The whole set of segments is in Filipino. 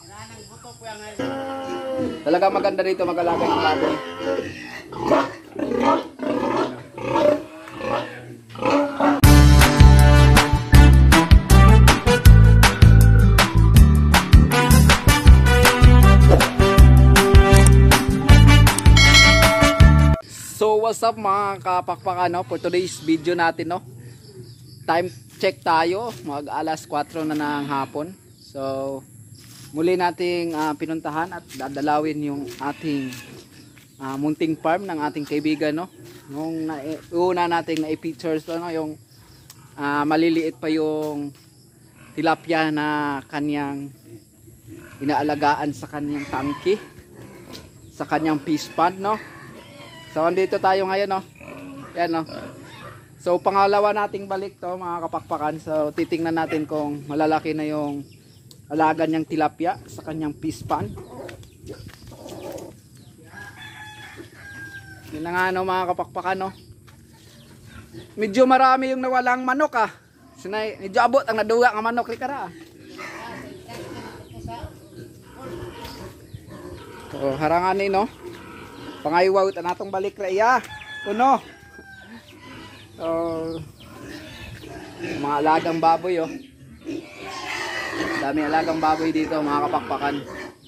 Talaga maganda dito mag-alaga ng baboy. So what's up mga kapakpakan, no? For today's video natin, no? Time check tayo, mag alas 4 na ng hapon. So muli nating pinuntahan at dadalawin yung ating munting farm ng ating kaibigan, no? Nung una nating na-pictures, no? Yung maliliit pa yung tilapia na kanyang inaalagaan sa kanyang tangki, sa kanyang fish pond, no? So andito tayo ngayon, no? Yan, no? So pangalawa nating balik to mga kapakpakan. So titingnan natin kung malalaki na yung alaga niyang tilapia sa kanyang fish pond. Yun na nga, no, mga kapakpakan, no? Medyo marami yung nawalang manok, ah. Sinay, medyo abot ang naduga ng manok ni kara. So haranganin, no? Pangaywaw ta natong balik ra iya. Kuno. So mga alagang baboy, oh. Dami alagang baboy dito mga kapakpakan.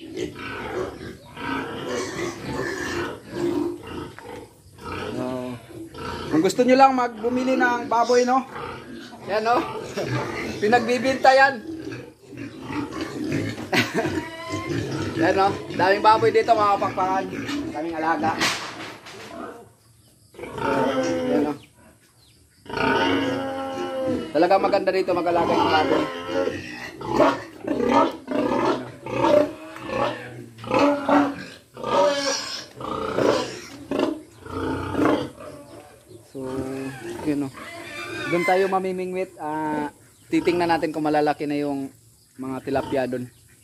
So, kung gusto nyo lang magbumili ng baboy, no? Yan, no? Pinagbibinta yan. Yan, no? Daming baboy dito mga kapakpakan. Daming alaga. Yan, no? Talaga maganda dito mag-alaga ng baboy. So, yun, no? Doon tayo mamimingwit. Titingnan natin kung malalaki na yung mga tilapia doon.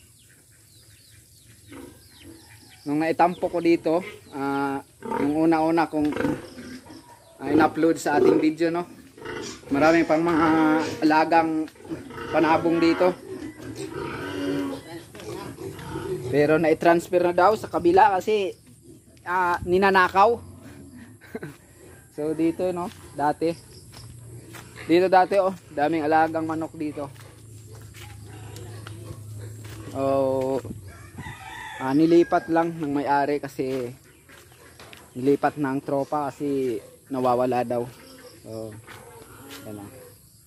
Nung naitampo ko dito, yung una-una kong in-upload sa ating video, no? Maraming pang mga alagang panabong dito. Pero na-transfer na daw sa kabila kasi ninanakaw. So dito, no, dati. Dito dati, oh, daming alagang manok dito. Oh, nilipat lang ng may-ari kasi nilipat ng tropa kasi nawawala daw. So yan lang.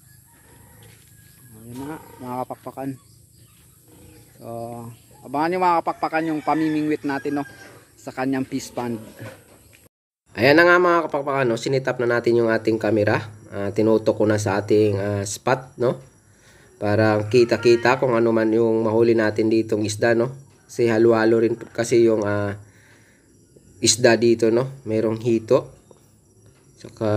Ayan na, mga kapakpakan. So abangan nyo mga kapakpakan yung pamimingwit natin, no, sa kanyang fish pond. Ayan na nga mga kapakpakan, no, sinitap na natin yung ating camera. Tinutok ko na sa ating spot, no, para kita-kita kung ano man yung mahuli natin ditong isda, no. Kasi halo-halo rin kasi yung isda dito, no. Merong hito, saka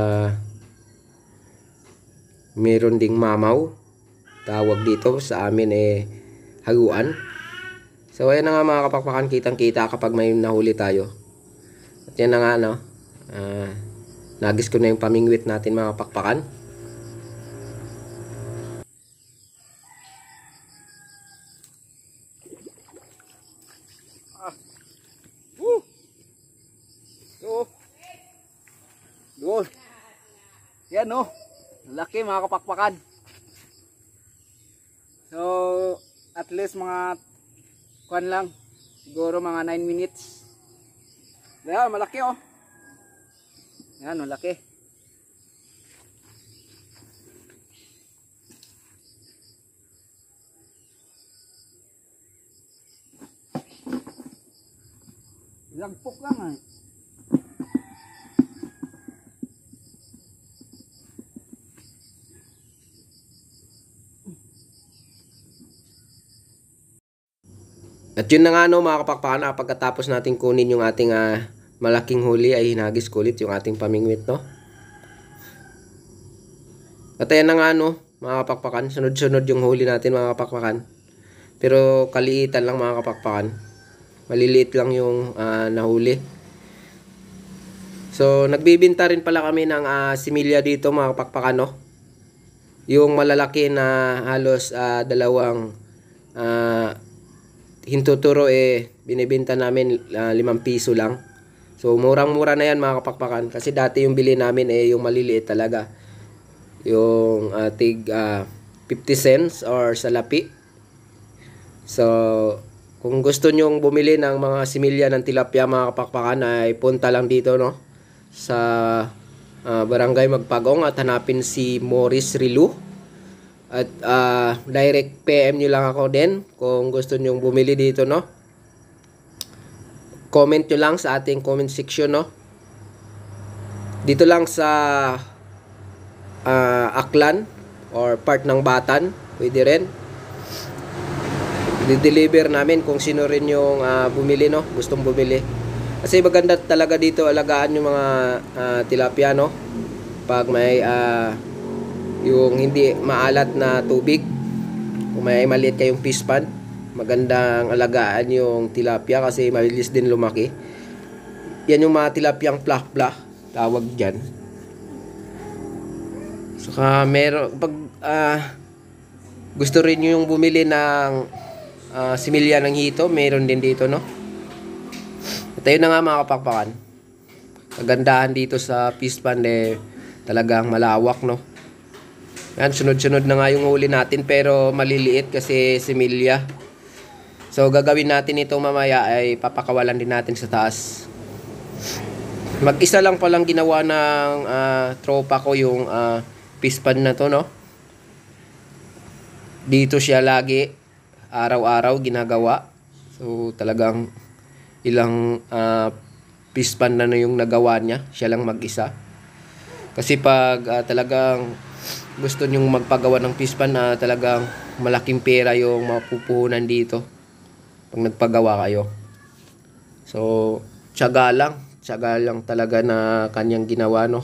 meron ding mamaw, tawag dito sa amin haguan. So ayan na nga mga kapakpakan, kitang-kita kapag may nahuli tayo. At yan na nga, no, nagis ko na yung pamingwit natin mga kapakpakan. Doon. Yan, no. Laki mga kapakpakan. So at least mga kuan lang, siguro mga 9 minutes. Ayan, malaki, oh. Ayan, malaki. Lagpok lang, eh. At yun na nga, no, mga kapakpakan, pagkatapos natin kunin yung ating malaking huli ay hinagis ko ulit yung ating pamingwit, no. At ayan na nga, no, mga kapakpakan, sunod-sunod yung huli natin mga kapakpakan. Pero kaliitan lang mga kapakpakan. Maliliit lang yung nahuli. So nagbibinta rin pala kami ng similya dito mga kapakpakan, no. Yung malalaki na halos dalawang hintuturo binibenta namin 5 piso lang. So murang-mura na yan mga kapakpakan. Kasi dati yung bili namin yung maliliit talaga. Yung tig 50 cents or salapi. So kung gusto nyong bumili ng mga similya ng tilapia mga kapakpakan ay punta lang dito no sa Barangay Magpagong at hanapin si Morris Rilu. At direct PM nyo lang ako din kung gusto nyong bumili dito no. Comment nyo lang sa ating comment section no. Dito lang sa Aklan or part ng Batan, pwede rin. I-deliver namin kung sino rin yung bumili no, gustong bumili. Kasi maganda talaga dito alagaan yung mga tilapia no. Pag may yung hindi maalat na tubig, kung may maliit kayong fish pond, magandang alagaan yung tilapia kasi mabilis din lumaki. Yan yung mga tilapiyang plak-plak, tawag dyan. Saka meron, pag gusto rin nyo yung bumili ng similya ng hito, meron din dito no. At ayun na nga mga kapakpakan, kagandahan dito sa fish pond talagang malawak no. Yan, sunod-sunod na nga yung huli natin pero maliliit kasi similya. So gagawin natin ito mamaya ay papakawalan din natin sa taas. Mag-isa lang palang ginawa ng tropa ko yung fish pond na to no. Dito siya lagi araw-araw ginagawa. So talagang ilang fish pond na yung nagawa niya, siya lang mag-isa. Kasi pag talagang gusto nyong magpagawa ng fish pond na talagang malaking pera yung mapupuhunan dito pag nagpagawa kayo. So tiyaga lang talaga na kanyang ginawa no.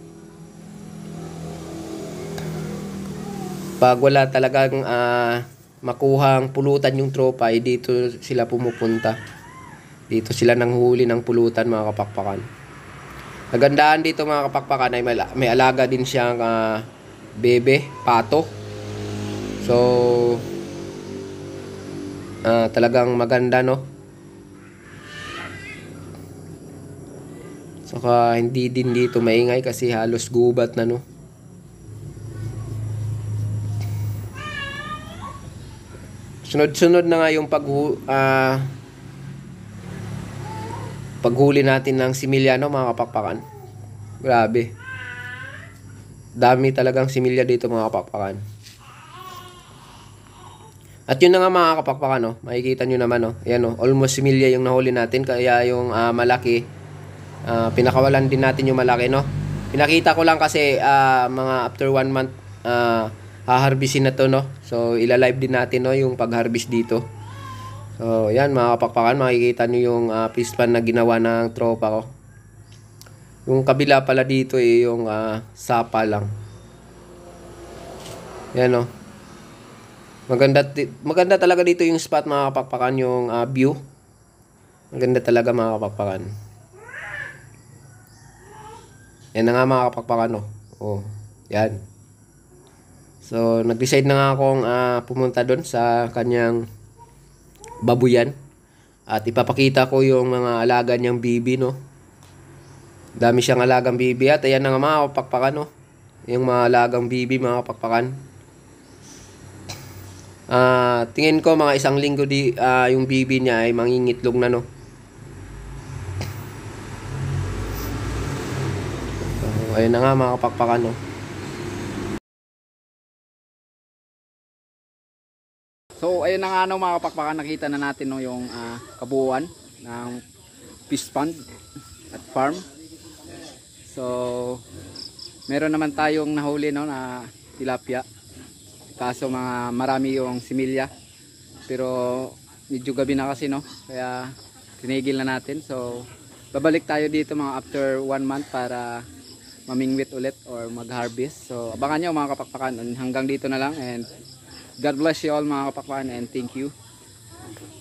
Pag wala talagang makuhang pulutan yung tropa dito sila pumupunta. Dito sila nanghuli ng pulutan mga kapakpakan. Nagandahan dito mga kapakpakan ay may alaga din siyang bebe, pato. So talagang maganda no. Saka hindi din dito maingay kasi halos gubat na no. Sunod-sunod na nga yung paghuli natin ng similya no mga kapakpakan. Grabe. Dami talagang similya dito mga kapakpakan. At yun na nga mga kapakpakan no, makikita nyo naman no. Ayan no, almost similya yung nahuli natin kaya yung malaki pinakawalan din natin yung malaki no. Pinakita ko lang kasi mga after 1 month haharbisin na to no. So ila-live din natin no yung pag-harvest dito. So yan mga kapakpakan, makikita nyo yung fish pond na ginawa ng tropa ko. Yung kabila pala dito yung sapa lang. Yan no. Maganda talaga dito yung spot mga kapakpakan, yung view. Maganda talaga mga kapakpakan. Yan na nga mga kapakpakan no. Oh, yan. So nag-decide na nga akong pumunta doon sa kanyang babuyan at ipapakita ko yung mga alaga niyang bibi no. Dami siyang alagang bibi at ayan na nga mga kapakpakan no. Yung mga alagang bibi mga kapakpakan. Tingin ko mga 1 linggo yung bibi niya ay mangingitlog na no. So, ayun na nga mga kapakpakan no. So ayun na nga no mga kapakpakan, nakita na natin no yung kabuuan ng fish pond at farm. So meron naman tayong nahuli no na tilapia. Kaso marami yung similya. Pero medyo gabi na kasi no, kaya tinigil na natin. So babalik tayo dito mga after 1 month para mamingwit ulit or mag-harvest. So abangan nyo mga kapakpakan, hanggang dito na lang and God bless you all mga kapakpakan and thank you.